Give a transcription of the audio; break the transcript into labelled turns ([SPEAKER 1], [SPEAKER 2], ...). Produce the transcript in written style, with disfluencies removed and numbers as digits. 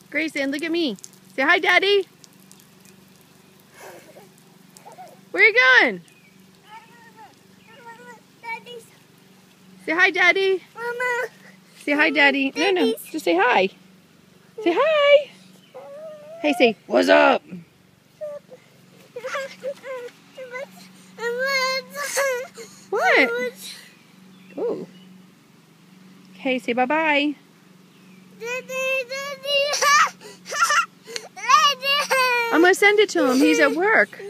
[SPEAKER 1] Grayson, look at me. Say hi, Daddy. Where are you going? Say hi, Daddy.
[SPEAKER 2] Mama.
[SPEAKER 1] Say hi, Daddy. No, just say hi. Say hi. Hey, say, what's up? What? Oh. Okay, say bye-bye. I'm going to send it to him. He's at work.